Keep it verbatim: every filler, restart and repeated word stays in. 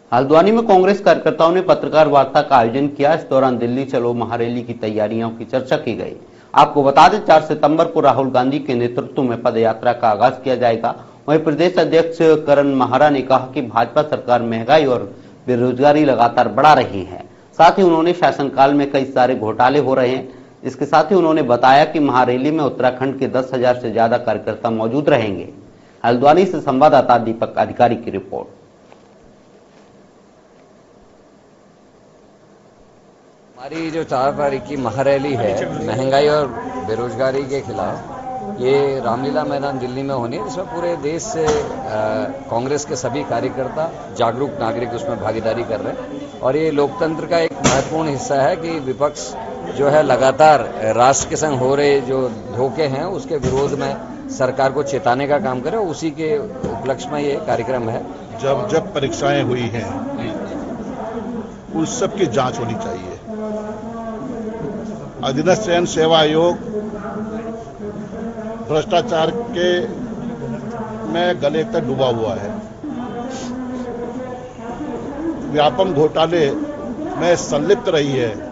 हल्द्वानी में कांग्रेस कार्यकर्ताओं ने पत्रकार वार्ता का आयोजन किया। इस दौरान दिल्ली चलो महारैली की तैयारियों की चर्चा की गई। आपको बता दें, चार सितंबर को राहुल गांधी के नेतृत्व में पदयात्रा का आगाज किया जाएगा। वहीं प्रदेश अध्यक्ष करण माहरा ने कहा कि भाजपा सरकार महंगाई और बेरोजगारी लगातार बढ़ा रही है। साथ ही उन्होंने शासनकाल में कई सारे घोटाले हो रहे हैं। इसके साथ ही उन्होंने बताया कि महारैली में उत्तराखंड के दस हजार से ज्यादा कार्यकर्ता मौजूद रहेंगे। हल्द्वानी से संवाददाता दीपक अधिकारी की रिपोर्ट। हमारी जो चार तारीख की महारैली है महंगाई और बेरोजगारी के खिलाफ, ये रामलीला मैदान दिल्ली में होनी है, जिसमें पूरे देश से कांग्रेस के सभी कार्यकर्ता, जागरूक नागरिक उसमें भागीदारी कर रहे हैं। और ये लोकतंत्र का एक महत्वपूर्ण हिस्सा है कि विपक्ष जो है लगातार राष्ट्र के संग हो रहे जो धोखे हैं उसके विरोध में सरकार को चेताने का काम करे। उसी के उपलक्ष्य में ये कार्यक्रम है। जब जब परीक्षाएं हुई हैं उस सब की जांच होनी चाहिए। अधीनस्थ चयन सेवा आयोग भ्रष्टाचार के में गले तक डूबा हुआ है। व्यापम घोटाले में संलिप्त रही है।